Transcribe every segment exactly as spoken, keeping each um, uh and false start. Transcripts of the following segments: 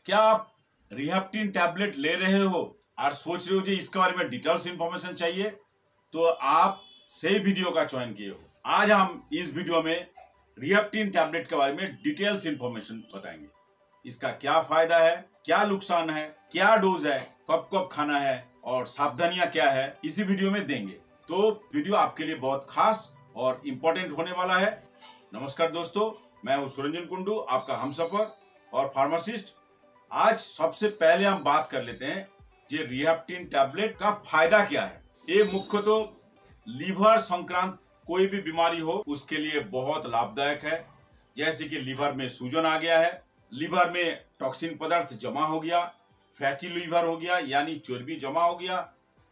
क्या आप रिहैप्टिन टैबलेट ले रहे हो और सोच रहे हो जी इसके बारे में डिटेल्स इंफॉर्मेशन चाहिए, तो आप सही वीडियो का चयन किए हो। आज हम इस वीडियो में रिहैप्टिन टैबलेट के बारे में डिटेल्स इंफॉर्मेशन बताएंगे। इसका क्या फायदा है, क्या नुकसान है, क्या डोज है, कब कब खाना है और सावधानियां क्या है, इसी वीडियो में देंगे। तो वीडियो आपके लिए बहुत खास और इम्पोर्टेंट होने वाला है। नमस्कार दोस्तों, मैं हूं सुरंजन कुंडू, आपका हमसफर और फार्मासिस्ट। आज सबसे पहले हम बात कर लेते हैं ये रिहैप्टिन टैबलेट का फायदा क्या है। ये मुख्य तो लीवर संक्रांत कोई भी बीमारी हो उसके लिए बहुत लाभदायक है। जैसे कि लीवर में सूजन आ गया है, लीवर में टॉक्सिन पदार्थ जमा हो गया, फैटी लीवर हो गया यानी चर्बी जमा हो गया,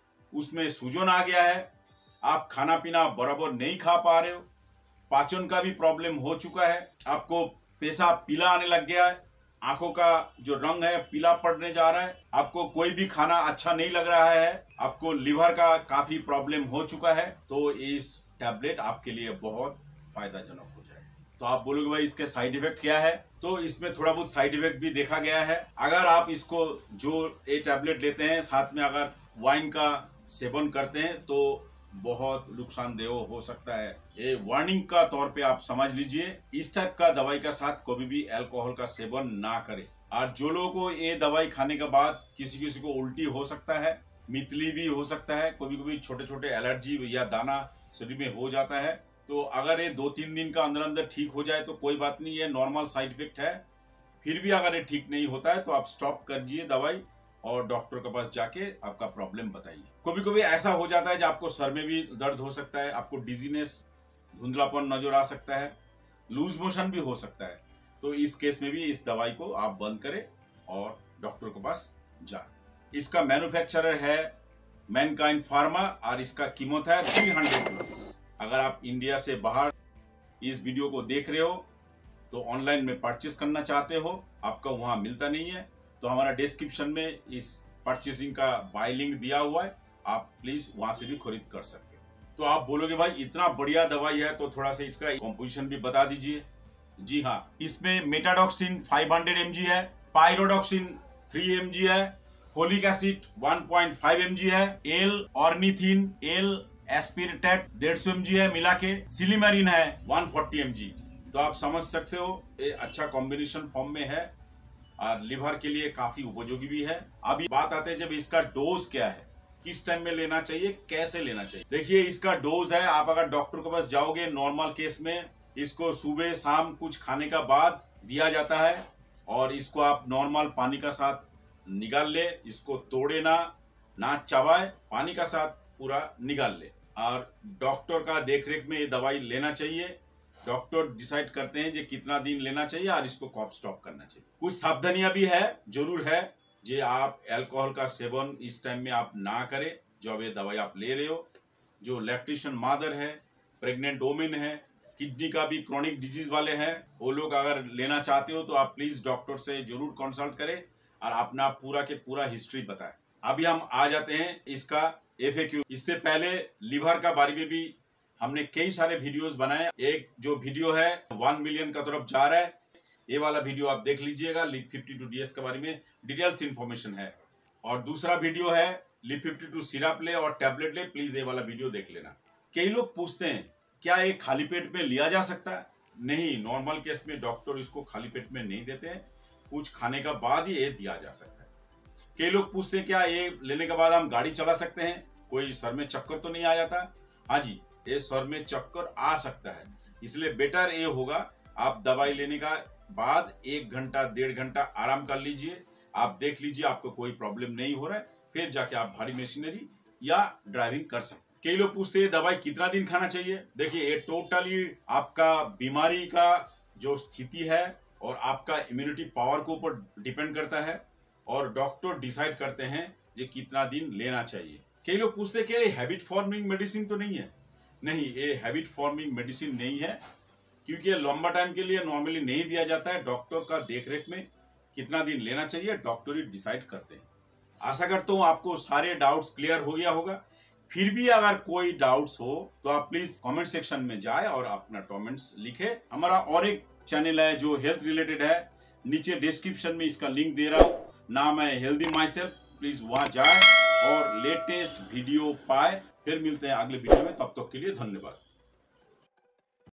उसमें सूजन आ गया है, आप खाना पीना बराबर नहीं खा पा रहे हो, पाचन का भी प्रॉब्लम हो चुका है, आपको पेशाब पीला आने लग गया है, आंखों का जो रंग है पीला पड़ने जा रहा है, आपको कोई भी खाना अच्छा नहीं लग रहा है, आपको लीवर का काफी प्रॉब्लम हो चुका है, तो इस टैबलेट आपके लिए बहुत फायदाजनक हो जाएगा। तो आप बोलोगे भाई इसके साइड इफेक्ट क्या है, तो इसमें थोड़ा बहुत साइड इफेक्ट भी देखा गया है। अगर आप इसको जो ये टैबलेट लेते हैं साथ में अगर वाइन का सेवन करते हैं तो बहुत नुकसानदेह हो सकता है। ये वार्निंग का तौर पे आप समझ लीजिए, इस टाइप का दवाई का साथ कभी भी अल्कोहल का सेवन ना करें। और जो लोगों को ये दवाई खाने के बाद किसी किसी को उल्टी हो सकता है, मितली भी हो सकता है, कभी कभी छोटे छोटे एलर्जी या दाना शरीर में हो जाता है, तो अगर ये दो तीन दिन का अंदर अंदर ठीक हो जाए तो कोई बात नहीं, ये नॉर्मल साइड इफेक्ट है। फिर भी अगर ये ठीक नहीं होता है तो आप स्टॉप करिए दवाई और डॉक्टर के पास जाके आपका प्रॉब्लम बताइए। कभी कभी ऐसा हो जाता है कि आपको सर में भी दर्द हो सकता है, आपको डिजीनेस धुंधलापन नजर आ सकता है, लूज मोशन भी हो सकता है, तो इस केस में भी इस दवाई को आप बंद करें और डॉक्टर के पास जाए। इसका मैन्युफैक्चरर है मैनकाइंड फार्मा और इसका कीमत है तीन सौ रुपीस। अगर आप इंडिया से बाहर इस वीडियो को देख रहे हो तो ऑनलाइन में परचेस करना चाहते हो, आपका वहां मिलता नहीं है, तो हमारा डिस्क्रिप्शन में इस परचेसिंग का बाय लिंक दिया हुआ है, आप प्लीज वहां से भी खरीद कर सकते हैं। तो आप बोलोगे भाई इतना बढ़िया दवाई है तो थोड़ा सा इसका कॉम्पोजिशन भी बता दीजिए। जी हाँ, इसमें मेटाडॉक्सिन पाँच सौ एम जी है, पायरोडॉक्सिन तीन एम जी है, फोलिक एसिड एक पॉइंट पाँच एम जी है, एल ऑर्निथिन, एल एस्पिरिटेट डेढ़ सौ एम जी है मिला के, सिलीमेरिन है एक सौ चालीस एम जी। तो आप समझ सकते हो ये अच्छा कॉम्बिनेशन फॉर्म में है और लिवर के लिए काफी उपयोगी भी है। अभी बात आते हैं जब इसका डोज क्या है, किस टाइम में लेना चाहिए, कैसे लेना चाहिए। देखिए इसका डोज है, आप अगर डॉक्टर के पास जाओगे नॉर्मल केस में इसको सुबह शाम कुछ खाने का बाद दिया जाता है और इसको आप नॉर्मल पानी का साथ निकाल ले, इसको तोड़े ना ना चबाए, पानी का साथ पूरा निकाल ले और डॉक्टर का देखरेख में ये दवाई लेना चाहिए। डॉक्टर डिसाइड करते हैं जे कितना दिन लेना चाहिए और इसको कब स्टॉप करना चाहिए। कुछ सावधानियां भी है, जरूर है, जे आप अल्कोहल का सेवन इस टाइम में आप ना करें जब ये दवाई आप ले रहे हो। जो लैक्टेशन मदर है, प्रेग्नेंट वोमेन है, किडनी का भी क्रॉनिक डिजीज वाले हैं, वो लोग अगर लेना चाहते हो तो आप प्लीज डॉक्टर से जरूर कंसल्ट करें और अपना पूरा के पूरा हिस्ट्री बताएं। अभी हम आ जाते हैं इसका एफएक्यू। इससे पहले लिवर का बारे में भी हमने कई सारे वीडियोस बनाए। एक जो वीडियो है वन मिलियन का तरफ जा रहा है, ये वाला वीडियो आप देख लीजिएगा। Liv fifty two D S के बारे में डिटेल्स इंफॉर्मेशन है। और दूसरा वीडियो है लिप फिफ्टी टू सिरप ले और टैबलेट ले, प्लीज ये वाला वीडियो देख लेना। कई लोग पूछते हैं क्या ये खाली पेट में लिया जा सकता है? नहीं, नॉर्मल केस में डॉक्टर इसको खाली पेट में नहीं देते हैं, कुछ खाने का बाद ही ये दिया जा सकता है। कई लोग पूछते हैं क्या ये लेने के बाद हम गाड़ी चला सकते हैं, कोई सर में चक्कर तो नहीं आ जाता? हाँ जी, ये सर में चक्कर आ सकता है, इसलिए बेटर ये होगा आप दवाई लेने का बाद एक घंटा डेढ़ घंटा आराम कर लीजिए, आप देख लीजिए आपको कोई प्रॉब्लम नहीं हो रहा है, फिर जाके आप भारी मशीनरी या ड्राइविंग कर सकते। कई लोग पूछते हैं दवाई कितना दिन खाना चाहिए। देखिए ये टोटली आपका बीमारी का जो स्थिति है और आपका इम्यूनिटी पावर के ऊपर डिपेंड करता है और डॉक्टर डिसाइड करते हैं ये कितना दिन लेना चाहिए। कई लोग पूछते हैं कि ये हैबिट फॉर्मिंग मेडिसिन तो नहीं है? नहीं, ये हैबिट फॉर्मिंग मेडिसिन नहीं है, क्योंकि ये लंबा टाइम के लिए नॉर्मली नहीं दिया जाता है। डॉक्टर का देखरेख में कितना दिन लेना चाहिए डॉक्टर ही डिसाइड करते हैं। आशा करता हूँ आपको सारे डाउट्स क्लियर हो गया होगा। फिर भी अगर कोई डाउट्स हो तो आप प्लीज कमेंट सेक्शन में जाए और अपना कमेंट्स लिखे। हमारा और एक चैनल है जो हेल्थ रिलेटेड है, नीचे डिस्क्रिप्शन में इसका लिंक दे रहा हूँ। नाम है हेल्दी माई सेल्फ, प्लीज वहां जाए और लेटेस्ट वीडियो पाए। फिर मिलते हैं अगले वीडियो में, तब तक के लिए धन्यवाद।